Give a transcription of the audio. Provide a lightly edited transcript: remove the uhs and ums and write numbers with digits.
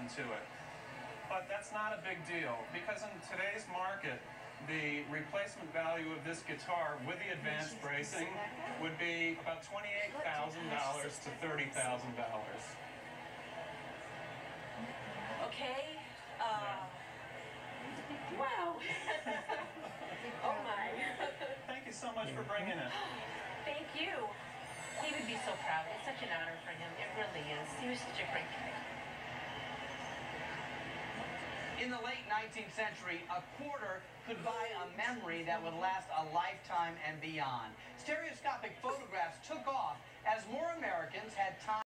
to it. But that's not a big deal, because in today's market, the replacement value of this guitar with the advanced bracing would be about $28,000 to $30,000. Okay. Wow. Oh my. Thank you so much for bringing it. Thank you. He would be so proud. It's such an honor for him. It really is. He was such a great guy. In the late 19th century, a quarter could buy a memory that would last a lifetime and beyond. Stereoscopic photographs took off as more Americans had time